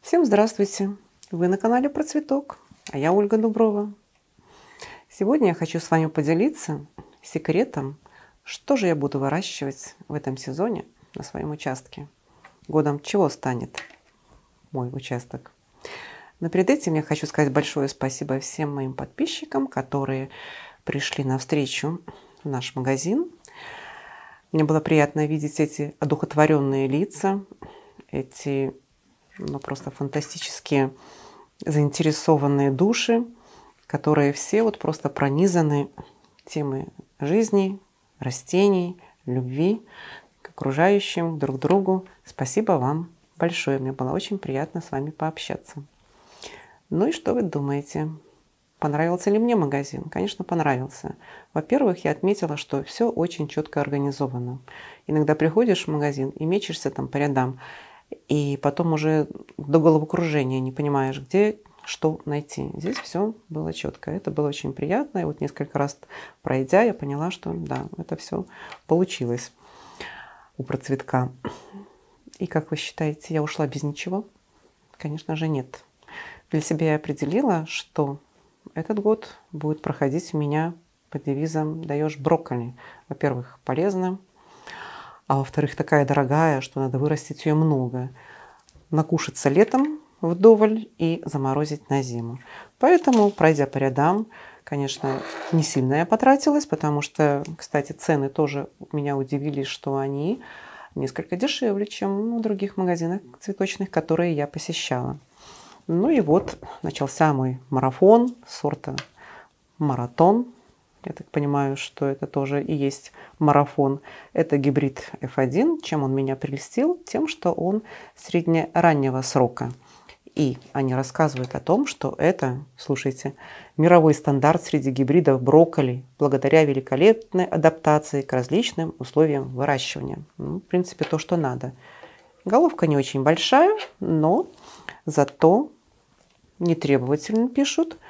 Всем здравствуйте! Вы на канале Про Цветок, а я Ольга Дуброва. Сегодня я хочу с вами поделиться секретом, что же я буду выращивать в этом сезоне на своем участке. Годом чего станет мой участок. Но перед этим я хочу сказать большое спасибо всем моим подписчикам, которые пришли навстречу в наш магазин. Мне было приятно видеть эти одухотворенные лица, эти просто фантастические заинтересованные души, которые все вот просто пронизаны темой жизни, растений, любви к окружающим, друг другу. Спасибо вам большое. Мне было очень приятно с вами пообщаться. Ну и что вы думаете? Понравился ли мне магазин? Конечно, понравился. Во-первых, я отметила, что все очень четко организовано. Иногда приходишь в магазин и мечешься там по рядам, и потом уже до головокружения не понимаешь, где что найти. Здесь все было четко. Это было очень приятно. И вот несколько раз пройдя, я поняла, что да, это все получилось у Процветка. И как вы считаете, я ушла без ничего? Конечно же, нет. Для себя я определила, что этот год будет проходить у меня под девизом «Даешь брокколи». Во-первых, полезно. А во-вторых, такая дорогая, что надо вырастить ее много. Накушаться летом вдоволь и заморозить на зиму. Поэтому, пройдя по рядам, конечно, не сильно я потратилась, потому что, кстати, цены тоже меня удивили, что они несколько дешевле, чем в других магазинах цветочных, которые я посещала. Ну и вот начался мой марафон сорта «Маратон». Я так понимаю, что это тоже и есть марафон. Это гибрид F1. Чем он меня прельстил? Тем, что он средне-раннего срока. И они рассказывают о том, что это, слушайте, мировой стандарт среди гибридов брокколи, благодаря великолепной адаптации к различным условиям выращивания. Ну, в принципе, то, что надо. Головка не очень большая, но зато нетребовательно пишут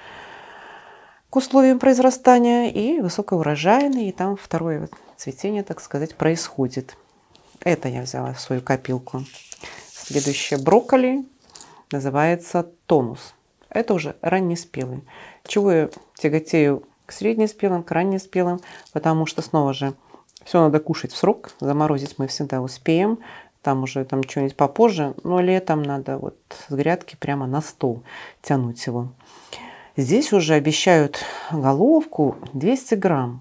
к условиям произрастания и высокоурожайный, и там второе цветение, так сказать, происходит. Это я взяла в свою копилку. Следующее брокколи называется «Тонус». Это уже раннеспелый. Чего я тяготею к среднеспелым, к раннеспелым, потому что снова же все надо кушать в срок, заморозить мы всегда успеем. Там уже там что-нибудь попозже, но летом надо вот с грядки прямо на стол тянуть его. Здесь уже обещают головку 200 грамм.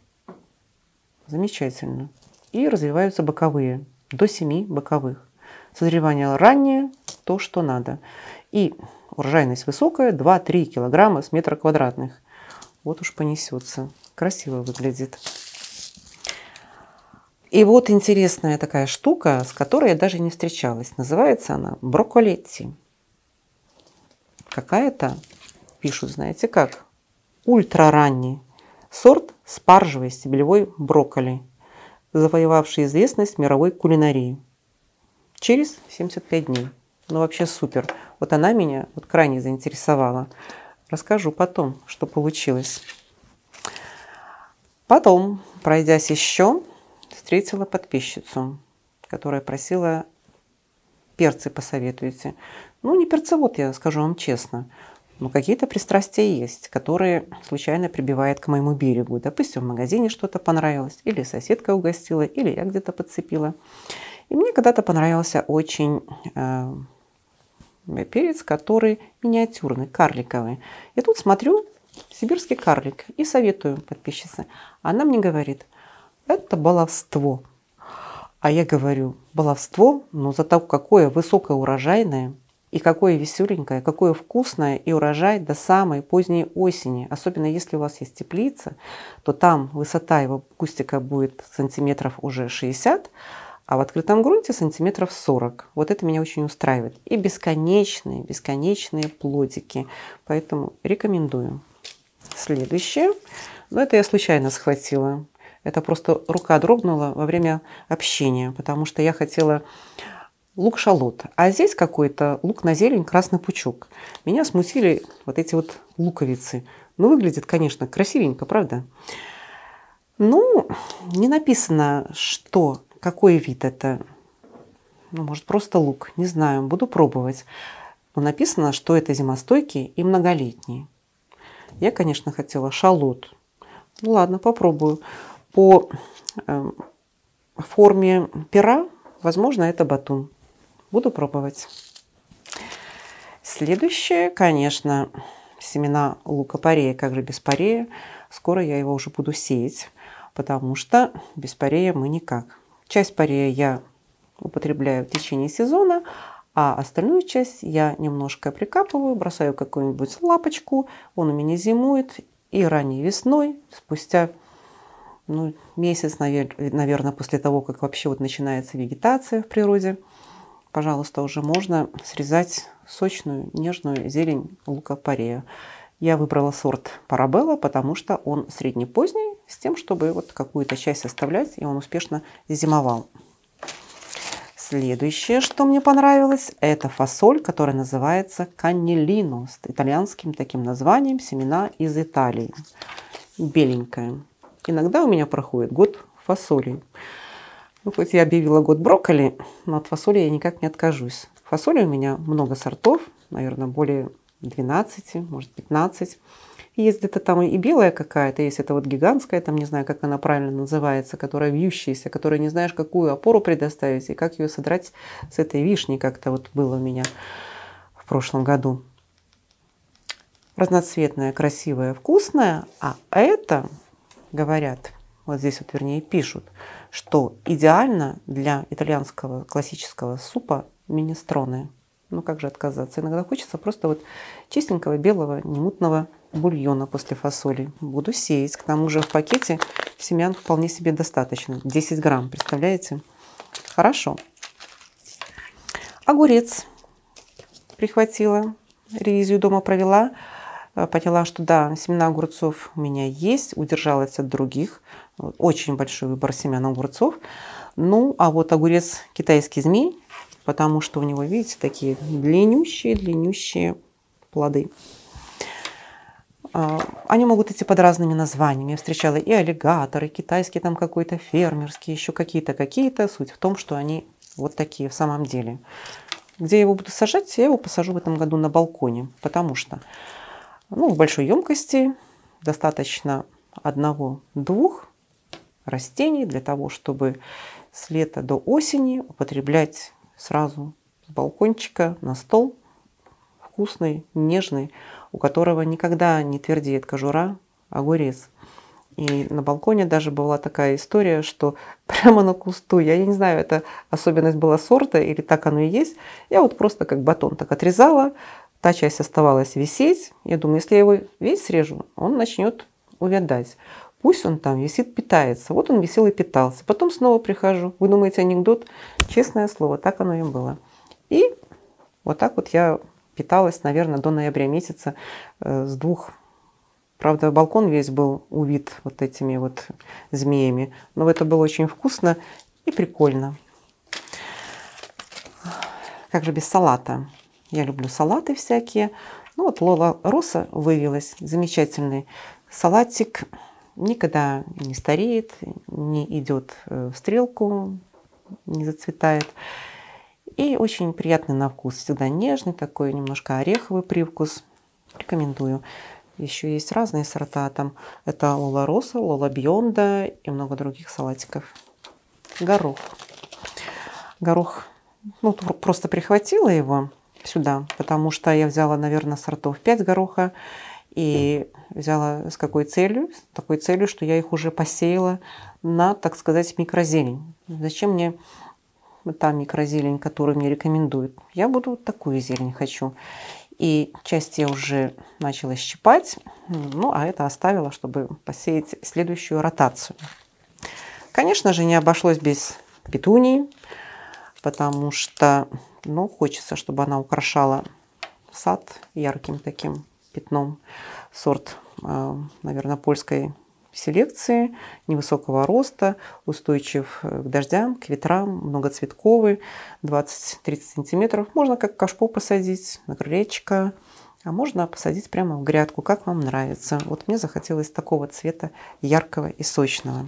Замечательно. И развиваются боковые, до 7 боковых. Созревание раннее, то, что надо. И урожайность высокая, 2-3 килограмма с метра квадратных. Вот уж понесется. Красиво выглядит. И вот интересная такая штука, с которой я даже не встречалась. Называется она брокколетти. Какая-то, пишут, знаете как, ультраранний сорт спаржевой стебелевой брокколи, завоевавший известность мировой кулинарии через 75 дней. Ну вообще супер. Вот она меня вот крайне заинтересовала. Расскажу потом, что получилось. Потом, пройдясь еще, встретила подписчицу, которая просила: перцы посоветуйте. Ну, не перцевод, я скажу вам честно, но какие-то пристрастия есть, которые случайно прибивают к моему берегу. Допустим, в магазине что-то понравилось, или соседка угостила, или я где-то подцепила. И мне когда-то понравился очень перец, который миниатюрный, карликовый. И тут смотрю, сибирский карлик, и советую подписчице. Она мне говорит: это баловство. А я говорю: баловство, но зато какое высокоурожайное, и какое веселенькое, какое вкусное, и урожай до самой поздней осени. Особенно если у вас есть теплица, то там высота его кустика будет сантиметров уже 60, а в открытом грунте сантиметров 40. Вот это меня очень устраивает. И бесконечные, бесконечные плодики. Поэтому рекомендую. Следующее. Но это я случайно схватила. Это просто рука дрогнула во время общения, потому что я хотела лук-шалот. А здесь какой-то лук на зелень, красный пучок. Меня смутили вот эти вот луковицы. Ну, выглядит, конечно, красивенько, правда? Ну, не написано, что, какой вид это. Ну, может, просто лук. Не знаю, буду пробовать. Но написано, что это зимостойкий и многолетний. Я, конечно, хотела шалот. Ну ладно, попробую. По форме пера, возможно, это батун. Буду пробовать. Следующее, конечно, семена лука-порея. Как же без порея? Скоро я его уже буду сеять, потому что без порея мы никак. Часть порея я употребляю в течение сезона, а остальную часть я немножко прикапываю, бросаю какую-нибудь лапочку, он у меня зимует, и ранней весной, спустя месяц, наверное, после того, как вообще вот начинается вегетация в природе, пожалуйста, уже можно срезать сочную, нежную зелень лука-порея. Я выбрала сорт Парабелла, потому что он среднепоздний, с тем, чтобы вот какую-то часть оставлять, и он успешно зимовал. Следующее, что мне понравилось, это фасоль, которая называется каннелино, с итальянским таким названием, семена из Италии. Беленькая. Иногда у меня проходит год фасоли. Ну, хоть я объявила год брокколи, но от фасоли я никак не откажусь. Фасоли у меня много сортов, наверное, более 12, может 15. Есть где-то там и белая какая-то, есть это вот гигантская, там не знаю, как она правильно называется, которая вьющаяся, которая не знаешь, какую опору предоставить и как ее содрать с этой вишни, как-то вот было у меня в прошлом году. Разноцветная, красивая, вкусная, а это, говорят, вот здесь вот вернее пишут, что идеально для итальянского классического супа минестроне. Ну как же отказаться? Иногда хочется просто вот чистенького, белого, немутного бульона после фасоли. Буду сеять. К тому же в пакете семян вполне себе достаточно. 10 грамм, представляете? Хорошо. Огурец прихватила, ревизию дома провела. Поняла, что да, семена огурцов у меня есть, удержалась от других. Очень большой выбор семян огурцов. Ну, а вот огурец китайский змей, потому что у него, видите, такие длиннющие плоды. Они могут идти под разными названиями. Я встречала и аллигаторы, китайский там какой-то, фермерский, еще какие-то. Суть в том, что они вот такие в самом деле. Где я его буду сажать? Я его посажу в этом году на балконе, потому что в большой емкости достаточно 1-2 растений для того, чтобы с лета до осени употреблять сразу с балкончика на стол. Вкусный, нежный, у которого никогда не твердеет кожура, огурец. И на балконе даже была такая история, что прямо на кусту, я не знаю, это особенность была сорта или так оно и есть, я вот просто как батон так отрезала, та часть оставалась висеть. Я думаю, если я его весь срежу, он начнет увядать. Пусть он там висит, питается. Вот он висел и питался. Потом снова прихожу. Вы думаете, анекдот? Честное слово, так оно и было. И вот так вот я питалась, наверное, до ноября месяца с 2. Правда, балкон весь был увит вот этими вот змеями. Но это было очень вкусно и прикольно. Как же без салата? Я люблю салаты всякие. Ну вот Лола Роса вывелась. Замечательный салатик. Никогда не стареет, не идет в стрелку, не зацветает. И очень приятный на вкус. Всегда нежный такой, немножко ореховый привкус. Рекомендую. Еще есть разные сорта. Там это Лола Роса, Лола Бьонда и много других салатиков. Горох. Горох, просто прихватила его сюда, потому что я взяла, наверное, сортов 5 гороха. И взяла с какой целью? С такой целью, что я их уже посеяла на, так сказать, микрозелень. Зачем мне та микрозелень, которую мне рекомендуют? Я буду вот такую зелень хочу. И часть я уже начала щипать, а это оставила, чтобы посеять следующую ротацию. Конечно же, не обошлось без петунии, потому что, хочется, чтобы она украшала сад ярким таким пятном. Сорт, наверное, польской селекции, невысокого роста, устойчив к дождям, к ветрам, многоцветковый, 20-30 сантиметров. Можно как кашпо посадить на крылечко, а можно посадить прямо в грядку, как вам нравится. Вот мне захотелось такого цвета яркого и сочного.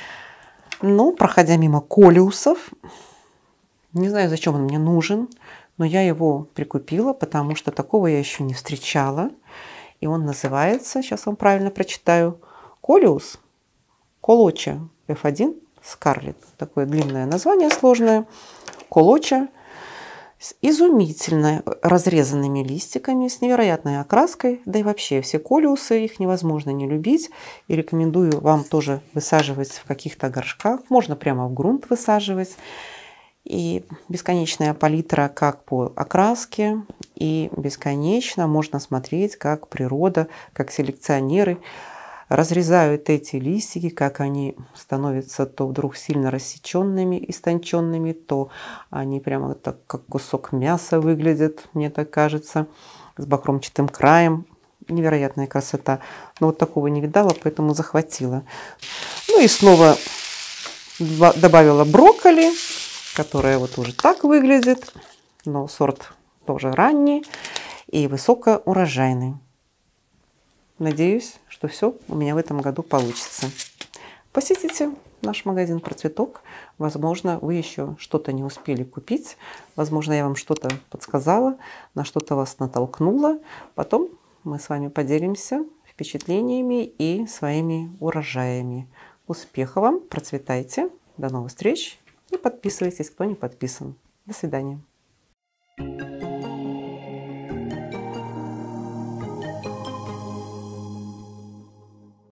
Проходя мимо колиусов, не знаю, зачем он мне нужен. но я его прикупила, потому что такого я еще не встречала. И он называется, сейчас вам правильно прочитаю, Колиус Колоча F1 Scarlet. Такое длинное название, сложное. Колоча с изумительно разрезанными листиками, с невероятной окраской. Да и вообще все колиусы, их невозможно не любить. И рекомендую вам тоже высаживать в каких-то горшках. Можно прямо в грунт высаживать. И бесконечная палитра как по окраске, и бесконечно можно смотреть, как природа, как селекционеры разрезают эти листики, как они становятся то вдруг сильно рассеченными, истонченными, то они прямо так, как кусок мяса выглядят, мне так кажется, с бахромчатым краем. Невероятная красота. Но вот такого не видала, поэтому захватила. Ну и снова добавила брокколи, которая вот уже так выглядит, но сорт тоже ранний и высокоурожайный. Надеюсь, что все у меня в этом году получится. Посетите наш магазин про цветок. Возможно, вы еще что-то не успели купить. Возможно, я вам что-то подсказала, на что-то вас натолкнула. Потом мы с вами поделимся впечатлениями и своими урожаями. Успехов вам, процветайте, до новых встреч и подписывайтесь, кто не подписан. До свидания.